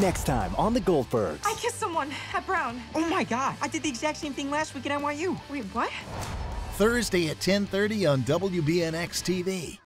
Next time on the Goldbergs. I kissed someone at Brown. Oh my God, I did the exact same thing last week at NYU. Wait, what? Thursday at 10:30 on WBNX-TV.